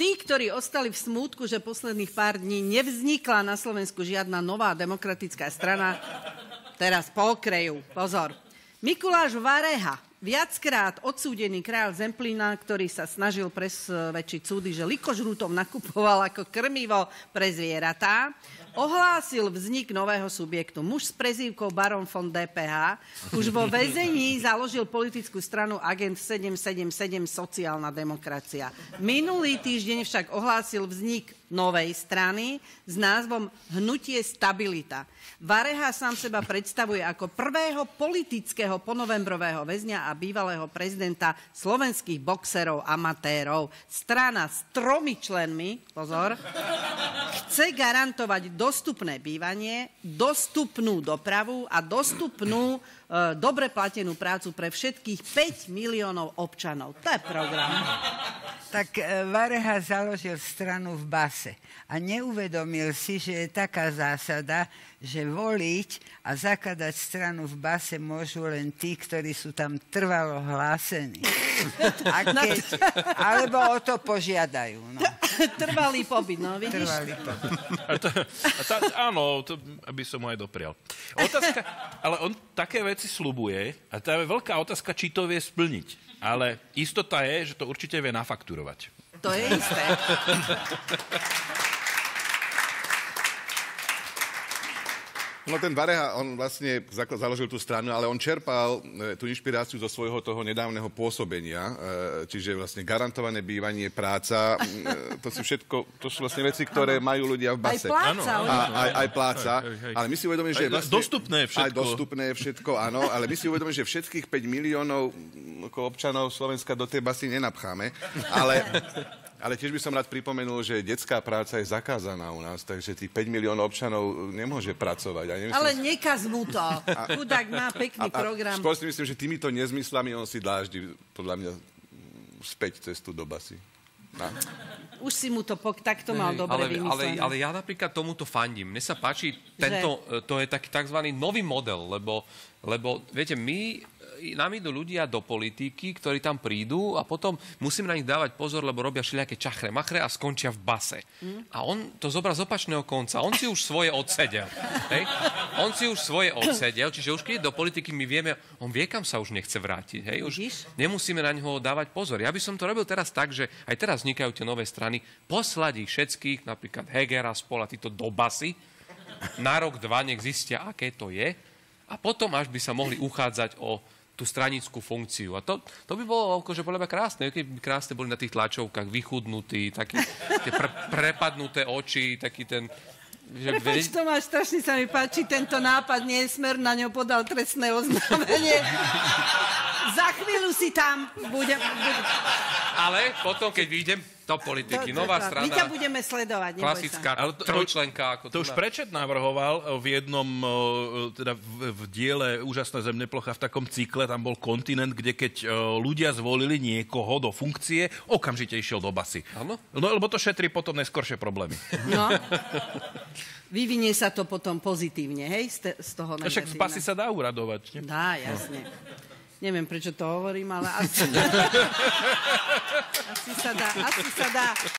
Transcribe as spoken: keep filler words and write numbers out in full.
tí, ktorí ostali v smútku, že posledných pár dní nevznikla na Slovensku žiadna nová demokratická strana, teraz pokrejú. Pozor. Mikuláš Vareha, viackrát odsúdený kráľ Zemplína, ktorý sa snažil presvedčiť súdy, že likožrútov nakupoval ako krmivo pre zvieratá, ohlásil vznik nového subjektu. Muž s prezývkou Baron von dé pé há už vo väzení založil politickú stranu Agent sedem sedem sedem Sociálna demokracia. Minulý týždeň však ohlásil vznik novej strany s názvom Hnutie Stabilita. Vareha sám seba predstavuje ako prvého politického ponovembrového väzňa a bývalého prezidenta slovenských boxerov amatérov. Strana s tromi členmi, pozor, chce garantovať dostupné bývanie, dostupnú dopravu a dostupnú, e, dobre platenú prácu pre všetkých päť miliónov občanov. To je program. Tak e, Vareha založil stranu v base a neuvedomil si, že je taká zásada, že voliť a zakladať stranu v base môžu len tí, ktorí sú tam trvalo hlásení. A keď, alebo o to požiadajú. No. Trvalý pobyt, no vidíš? Trvalý pobyt. A to, a tá, áno, to by som mu aj doprial. Otázka, ale on také veci sľubuje a tá je veľká otázka, či to vie splniť. Ale istota je, že to určite vie nafakturovať. To je isté. No ten Vareha, on vlastne založil tú stranu, ale on čerpal e, tú inšpiráciu zo svojho toho nedávneho pôsobenia, e, čiže vlastne garantované bývanie, práca, e, to sú všetko, to sú vlastne veci, ktoré majú ľudia v base. Aj pláca. A, aj, aj pláca, Hej, hej. ale my si uvedomíme, že Aj vlastne... dostupné je všetko. Aj dostupné je všetko, áno, ale my si uvedomíme, že všetkých päť miliónov ako občanov Slovenska do tej basy nenapcháme, ale... Ale tiež by som rád pripomenul, že detská práca je zakázaná u nás, takže tých päť miliónov občanov nemôže pracovať. Ja nemyslím, Ale nekaz mu to. Chudák má pekný a, a program. skôr si myslím, že týmito nezmyslami on si dláždi podľa mňa späť cestu do basy. No. Už si mu to pok- takto mal dobre ale, vymyslené. ale, ale ja napríklad tomuto fandím. Mne sa páči, tento, to je taký tzv. Nový model, lebo, lebo viete, my... nám idú ľudia do politiky, ktorí tam prídu a potom musíme na nich dávať pozor, lebo robia všelijaké čachre, machre a skončia v base. Mm. A on to zobra z opačného konca. On si už svoje odsedel. Hej? On si už svoje odsedel, čiže už keď do politiky my vieme, on vie, kam sa už nechce vrátiť. Hej? Už nemusíme na ňoho dávať pozor. Ja by som to robil teraz tak, že aj teraz vznikajú tie nové strany, poslať ich všetkých, napríklad Hegera, Spola, títo do basy, na rok, dva, nech zistia, aké to je a potom až by sa mohli uchádzať o tú stranickú funkciu. A to, to by bolo akože podľa mňa krásne, keď by krásne boli na tých tlačovkách vychudnutí, taký, tie pre, prepadnuté oči, taký ten... Že Prepač, ve... Tomáš, strašne sa mi páči tento nápad, nie Smer na ňo podal trestné oznámenie. Za chvíľu si tam bude... bude... Ale potom, keď vyjdem do politiky, to, to, nová to, strana... My ťa budeme sledovať, neboj klasická sa. trojčlenka. Ako to, to už Prečet navrhoval v jednom, teda v, v diele Úžasná zemneplocha v takom cykle, tam bol kontinent, kde keď ľudia zvolili niekoho do funkcie, okamžite išiel do basy. Áno? No, lebo to šetrí potom neskoršie problémy. No. Vyvinie sa to potom pozitívne, hej, z, te, z toho negatívne. Však z basy sa dá uradovať. Ne? Dá, jasne. Neviem, prečo to hovorím, ale asi, asi sa dá. Asi sa dá.